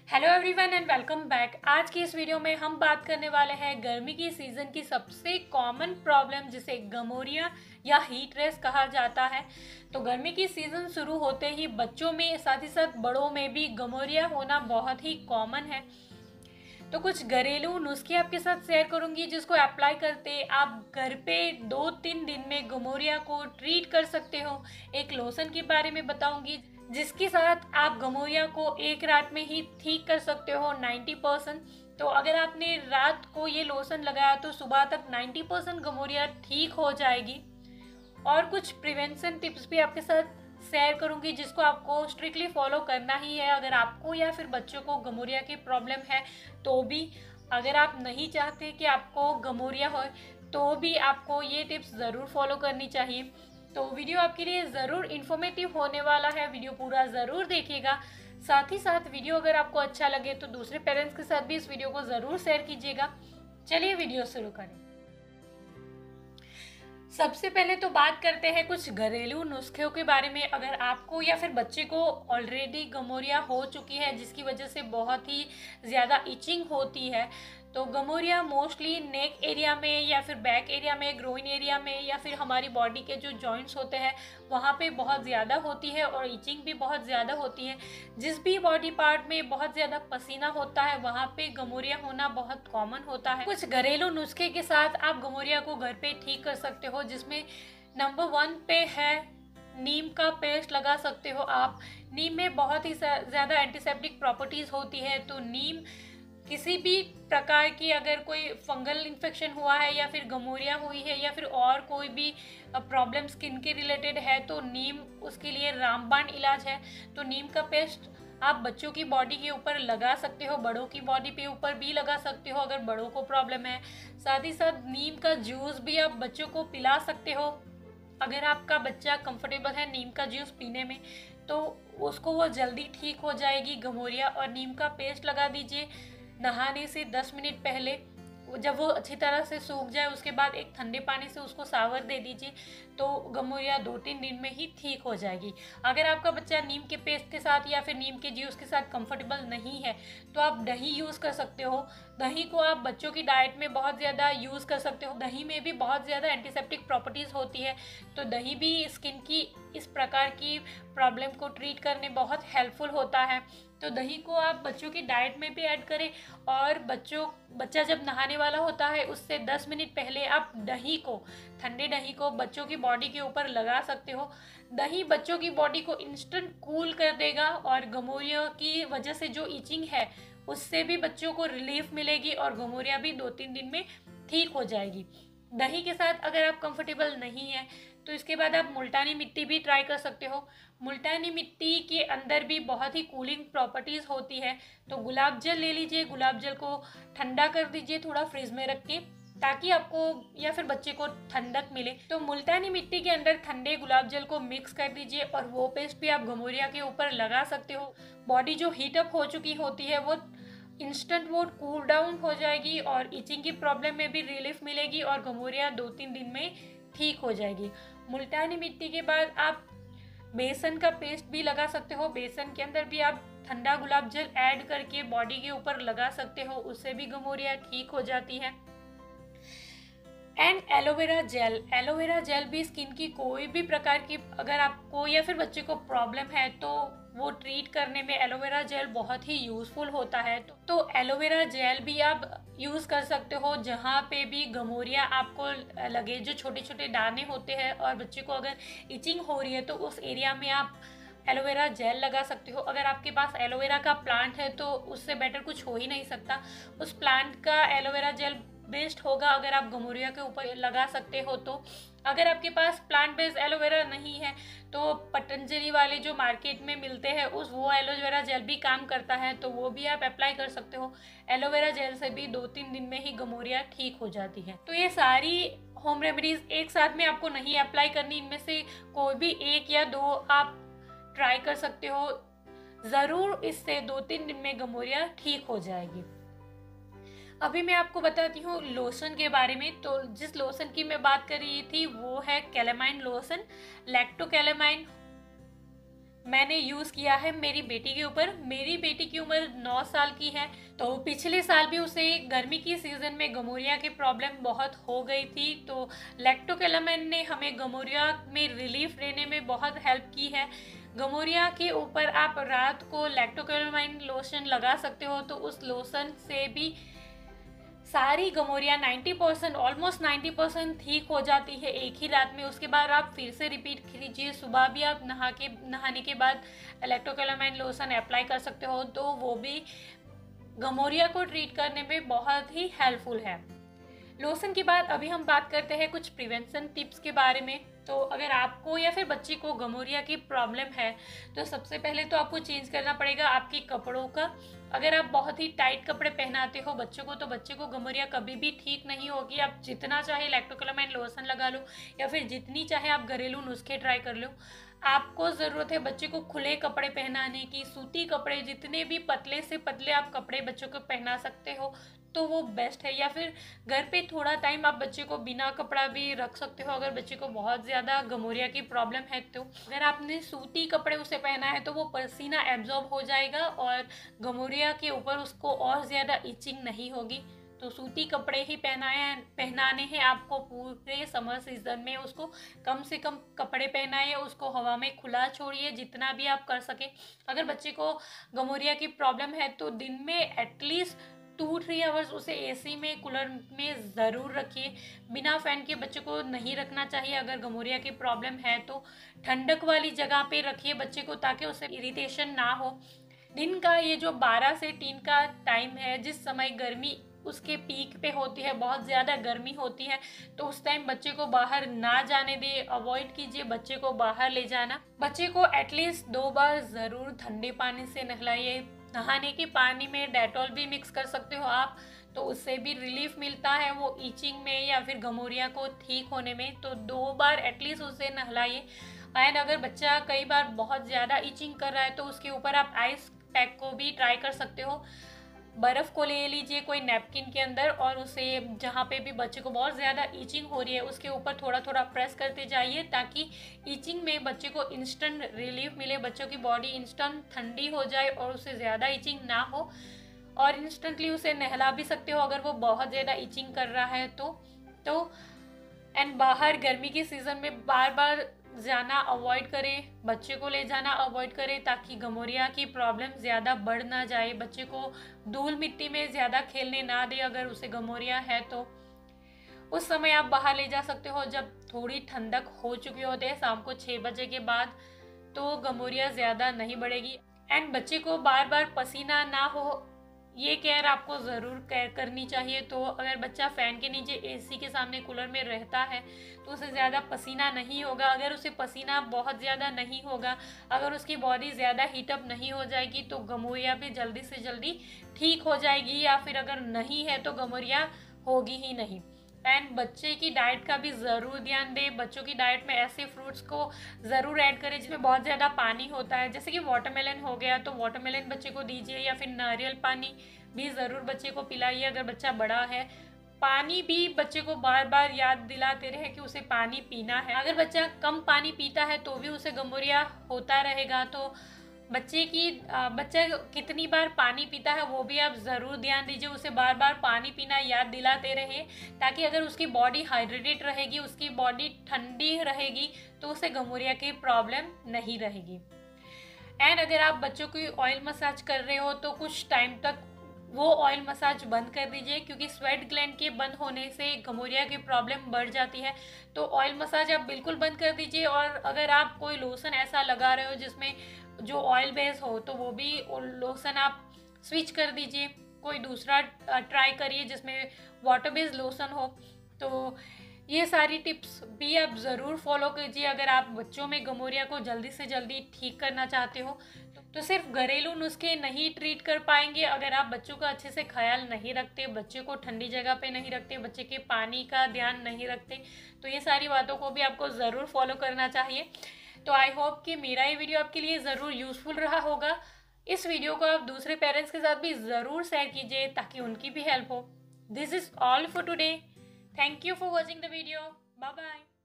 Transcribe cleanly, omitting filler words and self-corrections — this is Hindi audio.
Hello everyone and welcome back. आज की इस वीडियो में हम बात करने वाले हैं गर्मी की सीज़न की सबसे कॉमन प्रॉब्लम जिसे गमोरिया या हीट रेस कहा जाता है। तो गर्मी की सीज़न शुरू होते ही बच्चों में साथ ही साथ बड़ों में भी गमोरिया होना बहुत ही कॉमन है। तो कुछ घरेलू नुस्खे आपके साथ शेयर करूंगी जिसको अप्लाई करते आप घर पे 2-3 दिन में गमोरिया को ट्रीट कर सकते हो। एक लोशन के बारे में बताऊंगी जिसके साथ आप गमोरिया को एक रात में ही ठीक कर सकते हो 90%। तो अगर आपने रात को ये लोशन लगाया तो सुबह तक 90% गमोरिया ठीक हो जाएगी। और कुछ प्रिवेंशन टिप्स भी आपके साथ शेयर करूंगी जिसको आपको स्ट्रिक्टली फॉलो करना ही है अगर आपको या फिर बच्चों को गमोरिया की प्रॉब्लम है तो भी। अगर आप नहीं चाहते कि आपको गमोरिया हो तो भी आपको ये टिप्स ज़रूर फॉलो करनी चाहिए। तो वीडियो आपके लिए ज़रूर इन्फॉर्मेटिव होने वाला है, वीडियो पूरा ज़रूर देखिएगा। साथ ही साथ वीडियो अगर आपको अच्छा लगे तो दूसरे पेरेंट्स के साथ भी इस वीडियो को ज़रूर शेयर कीजिएगा। चलिए वीडियो शुरू करें। सबसे पहले तो बात करते हैं कुछ घरेलू नुस्खों के बारे में। अगर आपको या फिर बच्चे को ऑलरेडी गमोरिया हो चुकी है जिसकी वजह से बहुत ही ज़्यादा इचिंग होती है, तो गमोरिया मोस्टली नेक एरिया में या फिर बैक एरिया में, ग्रोइन एरिया में या फिर हमारी बॉडी के जो जॉइंट्स होते हैं वहाँ पे बहुत ज़्यादा होती है और इचिंग भी बहुत ज़्यादा होती है। जिस भी बॉडी पार्ट में बहुत ज़्यादा पसीना होता है वहाँ पे गमोरिया होना बहुत कॉमन होता है। कुछ घरेलू नुस्खे के साथ आप गमोरिया को घर पे ठीक कर सकते हो जिसमें नंबर 1 पे है नीम का पेस्ट लगा सकते हो आप। नीम में बहुत ही ज़्यादा एंटीसेप्टिक प्रॉपर्टीज़ होती है, तो नीम किसी भी प्रकार की अगर कोई फंगल इन्फेक्शन हुआ है या फिर गमोरिया हुई है या फिर और कोई भी प्रॉब्लम स्किन के रिलेटेड है तो नीम उसके लिए रामबाण इलाज है। तो नीम का पेस्ट आप बच्चों की बॉडी के ऊपर लगा सकते हो, बड़ों की बॉडी पे ऊपर भी लगा सकते हो अगर बड़ों को प्रॉब्लम है। साथ ही साथ नीम का जूस भी आप बच्चों को पिला सकते हो अगर आपका बच्चा कंफर्टेबल है नीम का जूस पीने में, तो उसको वो जल्दी ठीक हो जाएगी गमोरिया। और नीम का पेस्ट लगा दीजिए नहाने से 10 मिनट पहले। जब वो अच्छी तरह से सूख जाए उसके बाद एक ठंडे पानी से उसको शावर दे दीजिए तो गमोरिया 2-3 दिन में ही ठीक हो जाएगी। अगर आपका बच्चा नीम के पेस्ट के साथ या फिर नीम के जूस के साथ कंफर्टेबल नहीं है तो आप दही यूज़ कर सकते हो। दही को आप बच्चों की डाइट में बहुत ज़्यादा यूज़ कर सकते हो। दही में भी बहुत ज़्यादा एंटीसेप्टिक प्रॉपर्टीज़ होती है, तो दही भी स्किन की इस प्रकार की प्रॉब्लम को ट्रीट करने बहुत हेल्पफुल होता है। तो दही को आप बच्चों की डाइट में भी ऐड करें और बच्चा जब नहाने वाला होता है उससे 10 मिनट पहले आप ठंडे दही को बच्चों की बॉडी के ऊपर लगा सकते हो। दही बच्चों की बॉडी को इंस्टेंट कूल कर देगा और गमोरिया की वजह से जो इचिंग है उससे भी बच्चों को रिलीफ मिलेगी और गमोरिया भी 2-3 दिन में ठीक हो जाएगी। दही के साथ अगर आप कंफर्टेबल नहीं है तो इसके बाद आप मुल्तानी मिट्टी भी ट्राई कर सकते हो। मुल्तानी मिट्टी के अंदर भी बहुत ही कूलिंग प्रॉपर्टीज़ होती है, तो गुलाब जल ले लीजिए, गुलाब जल को ठंडा कर दीजिए थोड़ा फ्रिज में रख के ताकि आपको या फिर बच्चे को ठंडक मिले। तो मुल्तानी मिट्टी के अंदर ठंडे गुलाब जल को मिक्स कर दीजिए और वो पेस्ट भी आप गमोरिया के ऊपर लगा सकते हो। बॉडी जो हीटअप हो चुकी होती है वो इंस्टेंट वो कूल डाउन हो जाएगी और इचिंग की प्रॉब्लम में भी रिलीफ मिलेगी और गमोरिया 2-3 दिन में ठीक हो जाएगी। मुल्तानी मिट्टी के बाद आप बेसन का पेस्ट भी लगा सकते हो। बेसन के अंदर भी आप ठंडा गुलाब जल ऐड करके बॉडी के ऊपर लगा सकते हो, उससे भी गमोरिया ठीक हो जाती है। एंड एलोवेरा जेल भी स्किन की कोई भी प्रकार की अगर आपको या फिर बच्चे को प्रॉब्लम है तो वो ट्रीट करने में एलोवेरा जेल बहुत ही यूज़फुल होता है। तो एलोवेरा जेल भी आप यूज़ कर सकते हो जहाँ पे भी गमोरिया आपको लगे, जो छोटे छोटे दाने होते हैं और बच्चे को अगर इचिंग हो रही है तो उस एरिया में आप एलोवेरा जेल लगा सकते हो। अगर आपके पास एलोवेरा का प्लांट है तो उससे बेटर कुछ हो ही नहीं सकता, उस प्लांट का एलोवेरा जेल बेस्ट होगा अगर आप गमोरिया के ऊपर लगा सकते हो। तो अगर आपके पास प्लांट बेस्ड एलोवेरा नहीं है तो पतंजलि वाले जो मार्केट में मिलते हैं वो एलोवेरा जेल भी काम करता है, तो वो भी आप अप्लाई कर सकते हो। एलोवेरा जेल से भी 2-3 दिन में ही गमोरिया ठीक हो जाती है। तो ये सारी होम रेमेडीज एक साथ में आपको नहीं अप्लाई करनी, इनमें से कोई भी 1 या 2 आप ट्राई कर सकते हो। ज़रूर इससे 2-3 दिन में गमोरिया ठीक हो जाएगी। अभी मैं आपको बताती हूँ लोशन के बारे में। तो जिस लोशन की मैं बात कर रही थी वो है कैलेमाइन लोशन, लैक्टोकैलेमाइन मैंने यूज़ किया है मेरी बेटी के ऊपर। मेरी बेटी की उम्र 9 साल की है, तो पिछले साल भी उसे गर्मी की सीज़न में गमोरिया की प्रॉब्लम बहुत हो गई थी। तो लैक्टोकैलामाइन ने हमें गमोरिया में रिलीफ देने में बहुत हेल्प की है। गमोरिया के ऊपर आप रात को लैक्टोकैलामाइन लोशन लगा सकते हो, तो उस लोशन से भी सारी गमोरिया 90% ऑलमोस्ट 90% ठीक हो जाती है एक ही रात में। उसके बाद आप फिर से रिपीट कीजिए। सुबह भी आप नहाने के बाद लैक्टोकैलामाइन लोशन अप्लाई कर सकते हो, तो वो भी गमोरिया को ट्रीट करने में बहुत ही हेल्पफुल है। लोशन के बाद अभी हम बात करते हैं कुछ प्रिवेंशन टिप्स के बारे में। तो अगर आपको या फिर बच्चे को गमोरिया की प्रॉब्लम है, तो सबसे पहले तो आपको चेंज करना पड़ेगा आपके कपड़ों का। अगर आप बहुत ही टाइट कपड़े पहनाते हो बच्चों को, तो बच्चे को गमोरिया कभी भी ठीक नहीं होगी। आप जितना चाहे लैक्टोकैलामाइन लोशन लगा लो या फिर जितनी चाहे आप घरेलू नुस्खे ट्राई कर लो। आपको ज़रूरत है बच्चे को खुले कपड़े पहनाने की। सूती कपड़े, जितने भी पतले से पतले आप कपड़े बच्चों को पहना सकते हो तो वो बेस्ट है। या फिर घर पे थोड़ा टाइम आप बच्चे को बिना कपड़ा भी रख सकते हो अगर बच्चे को बहुत ज़्यादा गमोरिया की प्रॉब्लम है। तो अगर आपने सूती कपड़े उसे पहना है तो वो पसीना एब्जॉर्ब हो जाएगा और गमोरिया के ऊपर उसको और ज़्यादा इचिंग नहीं होगी। तो सूती कपड़े ही पहनाने हैं आपको पूरे समर सीजन में। उसको कम से कम कपड़े पहनाइए, उसको हवा में खुला छोड़िए जितना भी आप कर सके। अगर बच्चे को गमोरिया की प्रॉब्लम है तो दिन में एटलीस्ट 2-3 आवर्स उसे एसी में, कूलर में ज़रूर रखिए। बिना फैन के बच्चे को नहीं रखना चाहिए। अगर गमोरिया की प्रॉब्लम है तो ठंडक वाली जगह पे रखिए बच्चे को, ताकि उसे इरिटेशन ना हो। दिन का ये जो 12 से 3 का टाइम है, जिस समय गर्मी उसके पीक पे होती है, बहुत ज़्यादा गर्मी होती है, तो उस टाइम बच्चे को बाहर ना जाने दे, अवॉइड कीजिए बच्चे को बाहर ले जाना। बच्चे को एटलीस्ट 2 बार ज़रूर ठंडे पानी से नहलाइए। नहाने के पानी में डेटॉल भी मिक्स कर सकते हो आप, तो उससे भी रिलीफ मिलता है वो ईचिंग में या फिर गमोरिया को ठीक होने में। तो 2 बार एटलीस्ट उसे नहलाइए। एंड अगर बच्चा कई बार बहुत ज़्यादा ईचिंग कर रहा है तो उसके ऊपर आप आइस पैक को भी ट्राई कर सकते हो। बर्फ़ को ले लीजिए कोई नैपकिन के अंदर और उसे जहाँ पे भी बच्चे को बहुत ज़्यादा ईचिंग हो रही है उसके ऊपर थोड़ा थोड़ा प्रेस करते जाइए, ताकि ईचिंग में बच्चे को इंस्टेंट रिलीफ मिले, बच्चों की बॉडी इंस्टेंट ठंडी हो जाए और उसे ज़्यादा ईचिंग ना हो। और इंस्टेंटली उसे नहला भी सकते हो अगर वो बहुत ज़्यादा ईचिंग कर रहा है तो एंड बाहर गर्मी के सीज़न में बार बार जाना अवॉइड करें, बच्चे को ले जाना अवॉइड करें, ताकि गमोरिया की प्रॉब्लम ज़्यादा बढ़ ना जाए। बच्चे को धूल मिट्टी में ज़्यादा खेलने ना दे अगर उसे गमोरिया है तो। उस समय आप बाहर ले जा सकते हो जब थोड़ी ठंडक हो चुकी होती है, शाम को 6 बजे के बाद, तो गमोरिया ज़्यादा नहीं बढ़ेगी। एंड बच्चे को बार बार पसीना ना हो, ये केयर आपको ज़रूर केयर करनी चाहिए। तो अगर बच्चा फ़ैन के नीचे, एसी के सामने, कूलर में रहता है तो उसे ज़्यादा पसीना नहीं होगा। अगर उसे पसीना बहुत ज़्यादा नहीं होगा, अगर उसकी बॉडी ज़्यादा हीटअप नहीं हो जाएगी, तो गमोरिया भी जल्दी से जल्दी ठीक हो जाएगी। या फिर अगर नहीं है तो गमोरिया होगी ही नहीं। एंड बच्चे की डाइट का भी ज़रूर ध्यान दें। बच्चों की डाइट में ऐसे फ्रूट्स को ज़रूर ऐड करें जिसमें बहुत ज़्यादा पानी होता है, जैसे कि वाटरमेलन हो गया तो वाटरमेलन बच्चे को दीजिए, या फिर नारियल पानी भी ज़रूर बच्चे को पिलाइए अगर बच्चा बड़ा है। पानी भी बच्चे को बार बार याद दिलाते रहे कि उसे पानी पीना है। अगर बच्चा कम पानी पीता है तो भी उसे गमोरिया होता रहेगा। तो बच्चा कितनी बार पानी पीता है वो भी आप ज़रूर ध्यान दीजिए। उसे बार बार पानी पीना याद दिलाते रहे, ताकि अगर उसकी बॉडी हाइड्रेटेड रहेगी, उसकी बॉडी ठंडी रहेगी, तो उसे गमोरिया की प्रॉब्लम नहीं रहेगी। एंड अगर आप बच्चों की ऑयल मसाज कर रहे हो तो कुछ टाइम तक वो ऑयल मसाज बंद कर दीजिए, क्योंकि स्वेट ग्लैंड के बंद होने से गमोरिया की प्रॉब्लम बढ़ जाती है। तो ऑयल मसाज आप बिल्कुल बंद कर दीजिए। और अगर आप कोई लोशन ऐसा लगा रहे हो जिसमें जो ऑयल बेस हो, तो वो भी लोशन आप स्विच कर दीजिए, कोई दूसरा ट्राई करिए जिसमें वाटर बेस्ड लोशन हो। तो ये सारी टिप्स भी आप ज़रूर फॉलो कीजिए अगर आप बच्चों में गमोरिया को जल्दी से जल्दी ठीक करना चाहते हो। तो सिर्फ घरेलू नुस्खे नहीं ट्रीट कर पाएंगे अगर आप बच्चों का अच्छे से ख्याल नहीं रखते, बच्चे को ठंडी जगह पे नहीं रखते, बच्चे के पानी का ध्यान नहीं रखते। तो ये सारी बातों को भी आपको ज़रूर फॉलो करना चाहिए। तो आई होप कि मेरा ये वीडियो आपके लिए ज़रूर यूज़फुल रहा होगा। इस वीडियो को आप दूसरे पेरेंट्स के साथ भी ज़रूर शेयर कीजिए ताकि उनकी भी हेल्प हो। This is all for today. Thank you for watching the video. Bye bye.